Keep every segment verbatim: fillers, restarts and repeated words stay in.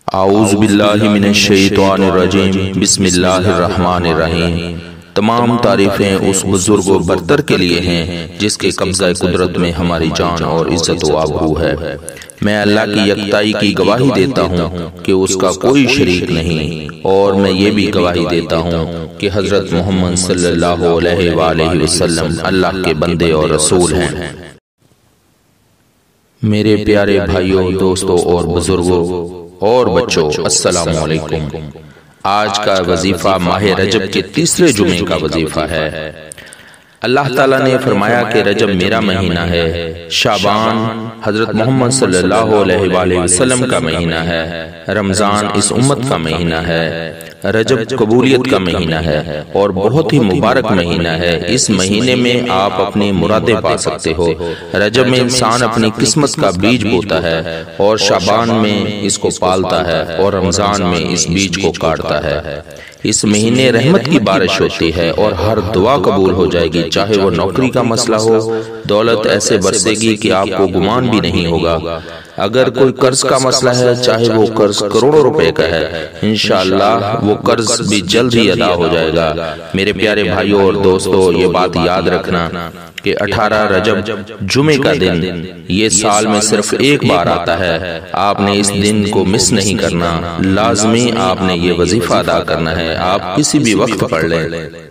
اعوذ باللہ من الشیطان الرجیم، بسم اللہ الرحمن الرحیم۔ تمام تعریفیں اس بزرگ و برتر کے لیے ہیں جس کے قبضہ قدرت میں ہماری جان اور عزت و آبرو ہے۔ میں اللہ کی یکتائی کی گواہی دیتا ہوں کہ اس کا کوئی شریک نہیں، اور میں یہ بھی گواہی دیتا ہوں کہ حضرت محمد صلی اللہ علیہ وآلہ وسلم اللہ کے بندے اور رسول ہیں۔ میرے پیارے بھائیوں، دوستوں اور بزرگوں اور بچوں، السلام علیکم۔ آج کا وظیفہ ماہ رجب کے تیسرے جمعے کا وظیفہ ہے۔ اللہ تعالیٰ نے فرمایا کہ رجب میرا مہینہ ہے، شعبان حضرت محمد صلی اللہ علیہ وآلہ وسلم کا مہینہ ہے، رمضان اس امت کا مہینہ ہے، رجب قبولیت کا مہینہ ہے اور بہت ہی مبارک مہینہ ہے۔ اس مہینے میں آپ اپنی مرادیں پا سکتے ہو۔ رجب میں انسان اپنی قسمت کا بیج بوتا ہے اور شعبان میں اس کو پالتا ہے اور رمضان میں اس بیج کو کاٹتا ہے۔ اس مہینے رحمت کی بارش ہوتی ہے اور ہر دعا قبول ہو جائے گی، چاہے وہ نوکری کا مسئلہ ہو، دولت ایسے برسے گی کہ آپ کو گمان بھی نہیں ہوگا۔ اگر کوئی قرض کا مسئلہ ہے، چاہے وہ قرض کروڑوں روپے کا ہے، انشاءاللہ وہ قرض بھی جلد ہی ادا ہو جائے گا۔ میرے پیارے بھائیوں اور دوستوں، یہ بات یاد رکھنا کہ اٹھارہ رجب جمعے کا دن یہ سال میں صرف ایک بار آتا ہے۔ آپ نے اس دن کو مس نہیں کرنا، لازمی آپ نے یہ وظیفہ ادا کرنا ہے۔ آپ کسی بھی وقت پڑھ لیں۔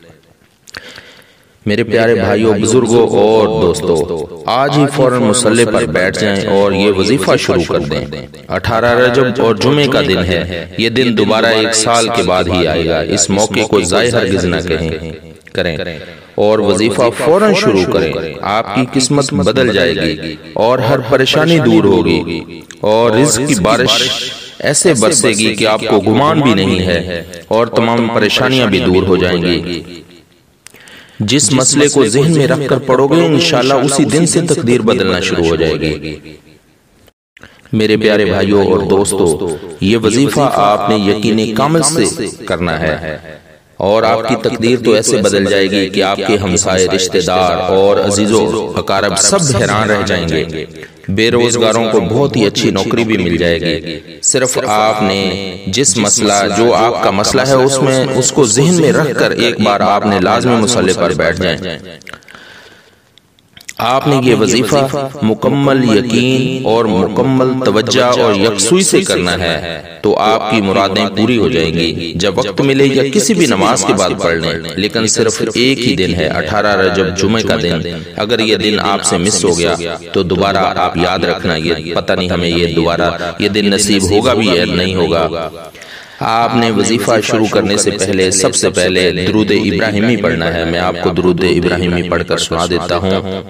میرے پیارے بھائیوں، بزرگوں اور دوستوں، آج ہی فوراً مصلی پر بیٹھ جائیں اور یہ وظیفہ شروع کر دیں۔ اٹھارہ رجب اور جمعے کا دن ہے، یہ دن دوبارہ ایک سال کے بعد ہی آئے گا۔ اس موقع کو ضائع ہرگز نہ کریں اور وظیفہ فوراً شروع کریں۔ آپ کی قسمت بدل جائے گی اور ہر پریشانی دور ہوگی اور رزق کی بارش ایسے برسے گی کہ آپ کو گمان بھی نہیں ہے اور تمام پریشانیاں بھی دور ہو جائیں گی۔ جس مسئلے کو ذہن میں رکھ کر پڑھو گے، انشاءاللہ اسی دن سے تقدیر بدلنا شروع ہو جائے گی۔ میرے پیارے بھائیوں اور دوستوں، یہ وظیفہ آپ نے یقین کامل سے کرنا ہے اور آپ کی تقدیر تو ایسے بدل جائے گی کہ آپ کے ہمسائے، رشتہ دار اور عزیزوں اقارب سب حیران رہ جائیں گے۔ بے روزگاروں کو بہت ہی اچھی نوکری بھی مل جائے گی۔ صرف آپ نے جس مسئلہ جو آپ کا مسئلہ ہے اس میں اس کو ذہن میں رکھ کر ایک بار آپ نے لازمی مصلی پر بیٹھ جائیں۔ آپ نے یہ وظیفہ مکمل یقین اور مکمل توجہ اور یکسوئی سے کرنا ہے تو آپ کی مرادیں پوری ہو جائیں گی۔ جب وقت ملے یا کسی بھی نماز کے بعد پڑھ لیں، لیکن صرف ایک ہی دن ہے، اٹھارہ رجب جمعے کا دن۔ اگر یہ دن آپ سے مس ہو گیا تو دوبارہ آپ یاد رکھنا، یہ پتہ نہیں ہمیں یہ دوبارہ یہ دن نصیب ہوگا بھی یا نہیں ہوگا۔ آپ نے وظیفہ شروع کرنے سے پہلے سب سے پہلے درود ابراہیمی پڑھنا ہے۔ میں آپ کو درود ابراہیمی پڑھ کر سنا دیتا ہوں۔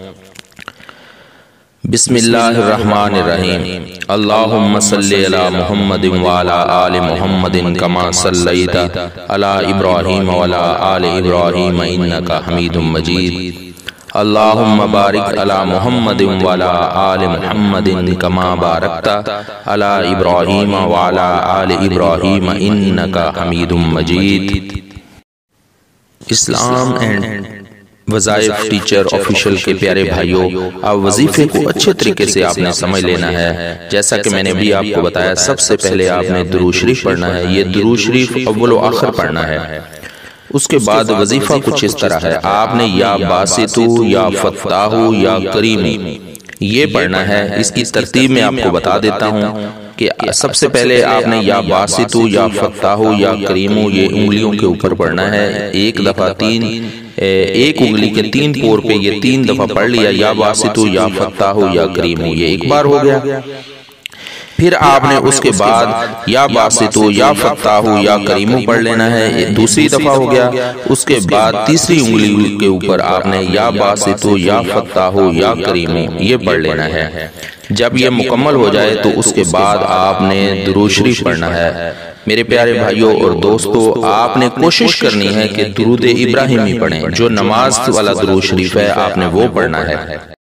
بسم اللہ الرحمن الرحیم۔ اللہم صلی علی محمد وعلی آل محمد کما صلیت علی ابراہیم وعلی آل ابراہیم انکا حمید مجید۔ اللہم بارک علی محمد وعلی آل محمد کما بارکت علی ابراہیم وعلی آل ابراہیم انکا حمید مجید۔ Islam and Wazaif teacher official کے پیارے بھائیوں، اب وظیفے کو اچھے طریقے سے آپ نے سمجھ لینا ہے۔ جیسا کہ میں نے بھی آپ کو بتایا، سب سے پہلے آپ نے درود شریف پڑھنا ہے۔ یہ درود شریف اول و آخر پڑھنا ہے۔ اس کے بعد وظیفہ کچھ اس طرح ہے، آپ نے یا باسطو یا فتاحو یا کریم یہ پڑھنا ہے۔ اس کی ترتیب میں آپ کو بتا دیتا ہوں کہ سب سے پہلے آپ نے یا باسطو یا فتاحو یا کریمو یہ انگلیوں کے اوپر پڑھنا ہے۔ ایک دفعہ تین ایک انگلی کے تین پور پہ یہ تین دفعہ پڑھ لیا، یا باسطو یا فتاحو یا کریمو، یہ ایک بار ہو گیا۔ پھر آپ نے اس کے بعد یا باسطو یا فتاحو یا کریمو پڑھ لینا ہے، یہ دوسری دفعہ ہو گیا۔ اس کے بعد تیسری انگلی کے اوپر آپ نے یا باسطو یا فتاحو یا کریمو یہ پڑھ لینا ہے۔ جب یہ مکمل ہو جائے تو اس کے بعد آپ نے درود شریف پڑھنا ہے۔ میرے پیارے بھائیوں اور دوستوں، آپ نے کوشش کرنی ہے کہ درود ابراہیمی پڑھیں۔ جو نماز والا درود شریف ہے آپ نے وہ پڑھنا ہے۔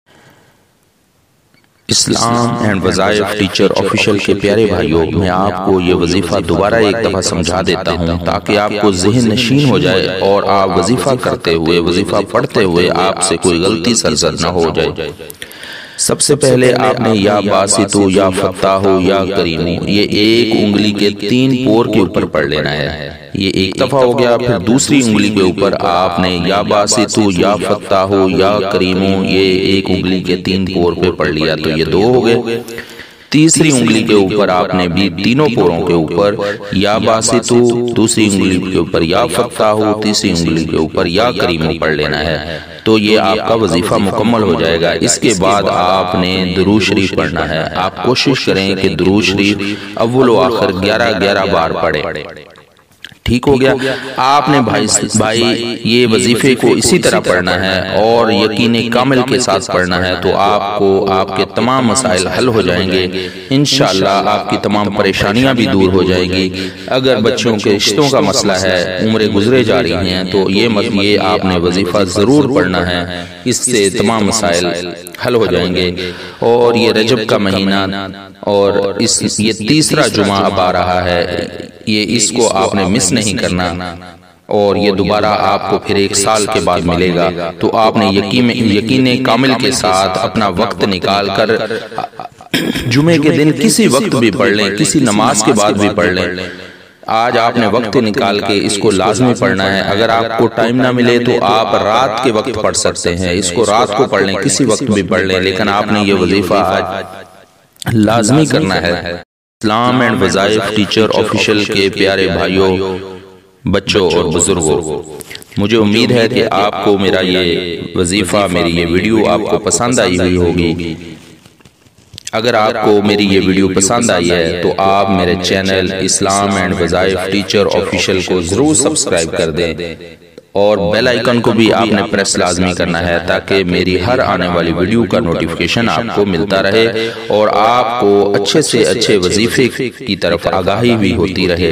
Islam and Wazaif teacher official کے پیارے بھائیوں، میں آپ کو یہ وظیفہ دوبارہ ایک دفعہ سمجھا دیتا ہوں تاکہ آپ کو ذہن نشین ہو جائے اور آپ وظیفہ کرتے ہوئے، وظیفہ پڑھتے ہوئے آپ سے کوئی غلطی سرزد نہ ہو جائے۔ سب سے پہلے آپ نے یا باسطو، یا فتاحو، یا کریمو، یہ ایک انگلی کے تین پور کے اوپر پڑھ لینا ہے. یہ ایک دفعہ ہو گیا. پھر دوسری انگلی کے اوپر آپ نے یا باسطو، یا فتاحو، یا کریمو، یہ ایک انگلی کے تین پور پہ پڑھ لیا تو یہ دو ہو گئے. تیسری انگلی کے اوپر آپ نے بھی تینوں پوروں کے اوپر یا باسطو، دوسری انگلی کے اوپر یا فتاحو، تیسری انگلی کے اوپر یا کریمو پڑھ لینا ہے. تو یہ آپ کا وظیفہ مکمل ہو جائے گا. اس کے بعد آپ نے درود شریف پڑھنا ہے. آپ کوشش کریں کہ درود شریف اول و آخر گیارہ گیارہ بار پڑھیں. ٹھیک ہو گیا. آپ نے بھائی بھائی یہ وظیفے کو اسی طرح پڑھنا ہے اور یقین کامل کے ساتھ پڑھنا ہے تو آپ کو آپ کے تمام مسائل حل ہو جائیں گے. انشاءاللہ آپ کی تمام پریشانیاں بھی دور ہو جائیں گی. اگر بچوں کے رشتوں کا مسئلہ ہے، عمریں گزرے جا رہی ہیں، تو یہ یہ آپ نے وظیفہ ضرور پڑھنا ہے. اس سے تمام مسائل حل ہو جائیں گے. اور یہ رجب کا مہینہ اور اس یہ تیسرا جمعہ اب آ رہا ہے، یہ اس کو آپ نے مس نہیں کرنا اور یہ دوبارہ آپ کو پھر ایک سال کے بعد ملے گا. تو آپ نے یقین یقین کامل کے ساتھ اپنا وقت نکال کر جمعے کے دن کسی وقت بھی پڑھ لیں، کسی نماز کے بعد بھی پڑھ لیں. آج آپ نے وقت نکال کے اس کو لازمی پڑھنا ہے. اگر آپ کو ٹائم نہ ملے تو آپ رات کے وقت پڑھ سکتے ہیں. اس کو رات کو پڑھ لیں، کسی وقت بھی پڑھ لیں، لیکن آپ نے یہ وظیفہ آج لازمی کرنا ہے. Islam and Wazaif teacher official کے پیارے بھائیوں، بچوں اور بزرگوں، مجھے امید ہے کہ آپ کو میرا یہ وظیفہ، میری یہ ویڈیو آپ کو پسند آئی ہوئی ہوگی. اگر آپ کو میری یہ ویڈیو پسند آئی ہے تو آپ میرے channel Islam and Wazaif teacher official کو ضرور سبسکرائب کر دیں اور بیل آئیکن کو بھی آپ نے پریس لازمی کرنا ہے تاکہ میری ہر آنے والی ویڈیو کا نوٹیفیکیشن آپ کو ملتا رہے اور آپ کو اچھے سے اچھے وظیفے کی طرف آگاہی بھی ہوتی رہے.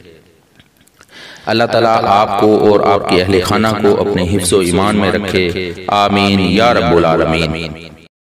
اللہ تعالیٰ آپ کو اور آپ کے اہل خانہ کو اپنے حفظ و ایمان میں رکھے. آمین یا رب العالمین.